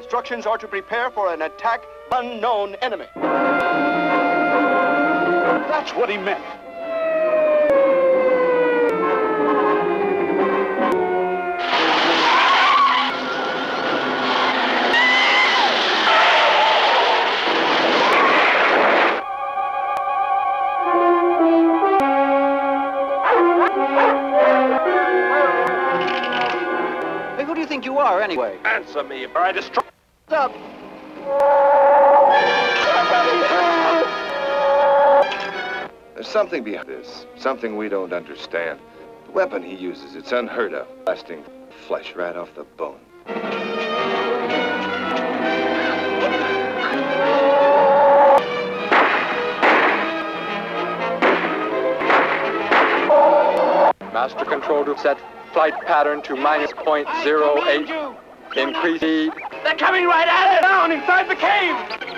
instructions are to prepare for an attack unknown enemy. That's what he meant. Hey, who do you think you are, anyway? Answer me, or I destroy... Up. There's something behind this, something we don't understand. The weapon he uses, it's unheard of, blasting flesh right off the bone. Master control to set flight pattern to -0.08. Increase speed. They're coming right at it! Down inside the cave!